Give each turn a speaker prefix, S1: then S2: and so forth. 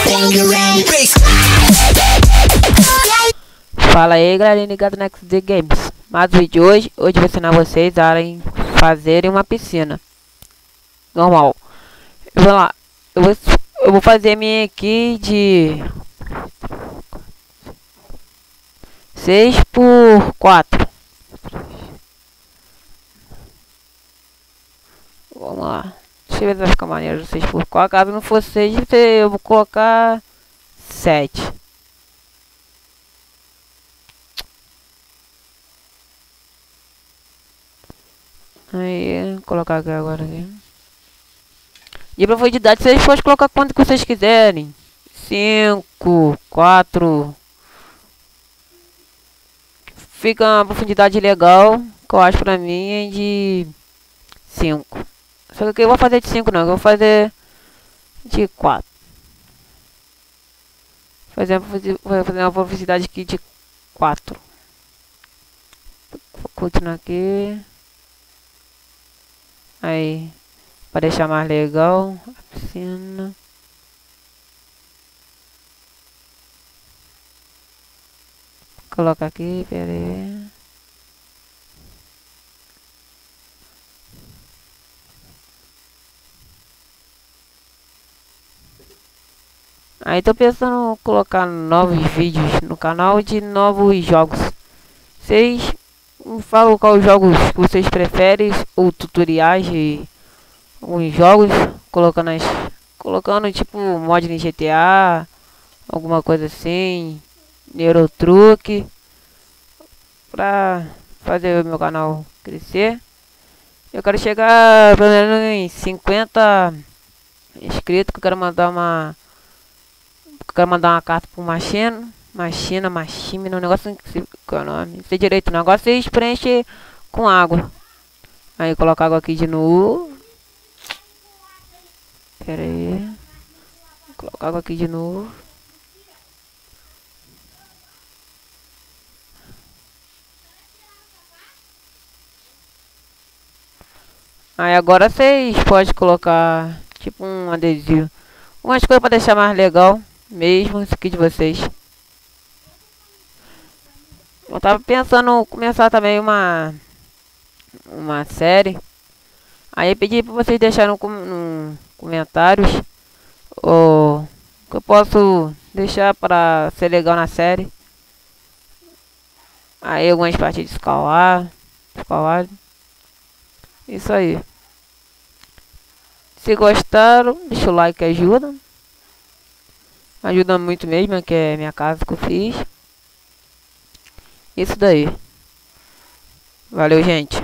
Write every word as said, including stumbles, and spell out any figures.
S1: Fala aí, galerinha ligada na X D Games. Mas o vídeo de hoje, hoje vou ensinar vocês a fazerem uma piscina normal. Eu vou lá, eu vou, eu vou fazer minha aqui de seis por quatro. Vamos lá. Deixa eu ver se vai ficar maneiro seis por quatro. Caso não for seis, eu vou colocar sete. Aí, vou colocar aqui agora aqui. E a profundidade vocês podem colocar quanto que vocês quiserem. cinco, quatro. Fica uma profundidade legal, que eu acho pra mim é de cinco. Só que aqui eu vou fazer de cinco não, eu vou fazer de quatro. Fazer vou fazer uma profundidade aqui de quatro. Vou continuar aqui. Aí, para deixar mais legal a piscina. Coloca aqui, pera aí. Aí tô pensando em colocar novos vídeos no canal de novos jogos. Vocês me falam quais jogos que vocês preferem, ou tutoriais de alguns jogos, colocando as, colocando tipo mod em G T A, alguma coisa assim, Euro Truck, pra fazer o meu canal crescer. Eu quero chegar pelo menos em cinquenta inscritos, que eu quero mandar uma eu quero mandar uma carta pro Machina, Machina, Machina, um negócio que é o nome, não sei direito, o negócio vocês preenchem com água. Aí colocar água aqui de novo. Pera aí. Colocar água aqui de novo. Aí agora vocês podem colocar tipo um adesivo, umas coisas para deixar mais legal mesmo isso aqui de vocês. Eu tava pensando em começar também uma uma série. Aí eu pedi para vocês deixarem no comentários o que eu posso deixar para ser legal na série. Aí algumas partes de escalar, escalar. Isso aí. Se gostaram, deixa o like que ajuda. Ajuda muito mesmo, que é minha casa que eu fiz. Isso daí. Valeu, gente.